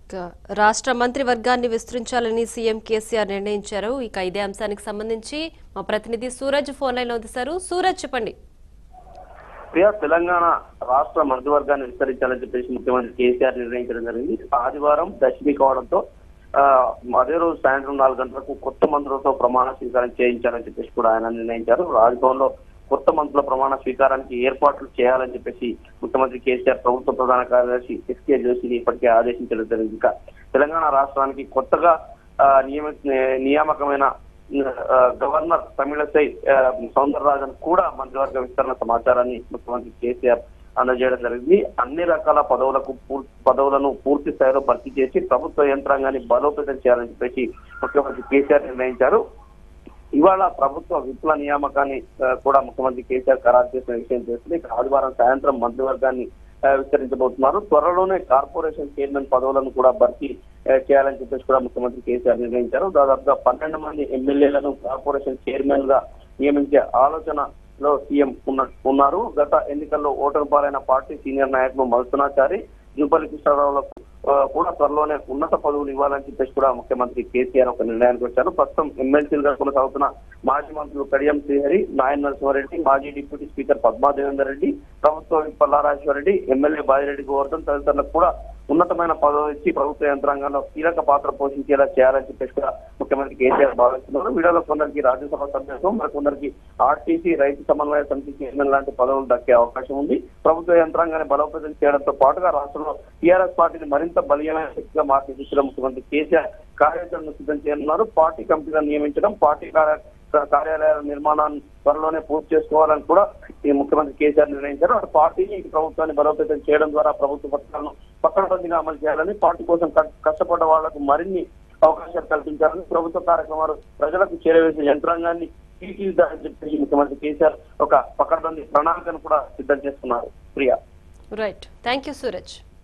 రాష్ట్ర మంత్రివర్గాన్ని విస్తరించాలని సీఎం కేసీఆర్ నిర్ణయించారు. ఇక ఇదే అంశానికి సంబంధించి మా ప్రతినిధి సూరజ్ ఫోన్ లైన్ వదిలేశారు. సూరజ్ చెప్పండి. ప్రియా, తెలంగాణ రాష్ట్ర మంత్రివర్గాన్ని విస్తరించాలని చెప్పేసి ముఖ్యమంత్రి కేసీఆర్ నిర్ణయించడం జరిగింది. ఆదివారం దశమి కావడంతో అదే రోజు సాయంత్రం 4 గంటలకు కొత్త మంత్రులతో ప్రమాణ స్వీకారం చేయించాలని చెప్పేసి కూడా ఆయన నిర్ణయించారు. రాజ్భవన్ లో కొత్త మంత్రుల ప్రమాణ స్వీకారానికి ఏర్పాట్లు చేయాలని చెప్పేసి ముఖ్యమంత్రి కేసీఆర్ ప్రభుత్వ ప్రధాన కార్యదర్శి ఎస్కే జోషిని ఇప్పటికే ఆదేశించడం జరిగింది. ఇంకా తెలంగాణ రాష్ట్రానికి కొత్తగా నియామకమైన గవర్నర్ తమిళసై సౌందరరాజన్ కూడా మంత్రివర్గ విస్తరణ సమాచారాన్ని ముఖ్యమంత్రి కేసీఆర్ అందజేయడం జరిగింది. అన్ని రకాల పదవులను పూర్తి స్థాయిలో భర్తీ చేసి ప్రభుత్వ యంత్రాంగాన్ని బలోపేతం చేయాలని చెప్పేసి ముఖ్యమంత్రి కేసీఆర్ నిర్ణయించారు. ఇవాళ ప్రభుత్వ విప్ల నియామకాన్ని కూడా ముఖ్యమంత్రి కేసీఆర్ ఖరారు చేసిన విషయం తెలిసింది. ఆదివారం సాయంత్రం మంత్రివర్గాన్ని విస్తరించబోతున్నారు. త్వరలోనే కార్పొరేషన్ చైర్మన్ పదవులను కూడా భర్తీ చేయాలని చెప్పేసి కూడా ముఖ్యమంత్రి కేసీఆర్ నిర్ణయించారు. దాదాపుగా 12 మంది ఎమ్మెల్యేలను కార్పొరేషన్ చైర్మన్ గా నియమించే ఆలోచనలో సీఎం ఉన్నారు. గత ఎన్నికల్లో ఓటరు పాలైన పార్టీ సీనియర్ నాయకులు మల్సునాచారి, జూపల్లి కృష్ణారావులకు కూడా త్వరలోనే ఉన్నత పదవులు ఇవ్వాలని చెప్పేసి కూడా ముఖ్యమంత్రి కేసీఆర్ ఒక నిర్ణయానికి వచ్చారు. ప్రస్తుతం ఎమ్మెల్సీలుగా కొనసాగుతున్న మాజీ మంత్రులు కడియం శ్రీహరి, నాయన నరసింహారెడ్డి, మాజీ డిప్యూటీ స్పీకర్ పద్మాదేవేందర్ రెడ్డి, ప్రభుత్వ పల్లారాజేశ్వరరెడ్డి, ఎమ్మెల్యే బాజిరెడ్డి గోవర్ధన్ తదితరులకు కూడా ఉన్నతమైన పదవులు ఇచ్చి ప్రభుత్వ యంత్రాంగంలో కీలక పాత్ర పోషించేలా చేయాలని చెప్పేసి కూడా ముఖ్యమంత్రి కేసీఆర్ భావిస్తున్నారు. వీడియోలో కొందరికి రాజ్యసభ సభ్యత్వం, మరికొందరికి ఆర్టీసీ రైతు సమన్వయ సమితి చైర్మన్ లాంటి పదవులు దక్కే అవకాశం ఉంది. ప్రభుత్వ యంత్రాంగాన్ని బలోపేతం చేయడంతో పాటుగా రాష్ట్రంలో టీఆర్ఎస్ పార్టీని మరింత బలీయమైన శక్తిగా మార్చేసిన ముఖ్యమంత్రి కేసీఆర్ కార్యాచరణను సిద్ధం చేయనున్నారు. పార్టీ కమిటీలను నియమించడం, పార్టీ కార్యాలయాల నిర్మాణాన్ని త్వరలోనే పూర్తి చేసుకోవాలని కూడా ఈ ముఖ్యమంత్రి కేసీఆర్ నిర్ణయించారు. అటు పార్టీని ప్రభుత్వాన్ని బలోపేతం చేయడం ద్వారా ప్రభుత్వ పథకాలను పకడ్బందీగా అమలు చేయాలని, పార్టీ కోసం కష్టపడ్డ వాళ్లకు మరిన్ని అవకాశాలు కల్పించాలని, ప్రభుత్వ కార్యక్రమాలు ప్రజలకు చేరవేసే యంత్రాంగాన్ని తీర్చిదిద్దాలని చెప్పేసి ముఖ్యమంత్రి కేసీఆర్ ఒక పకడ్బందీ ప్రణాళికను కూడా సిద్ధం చేస్తున్నారు. Priya. Right, thank you Suraj.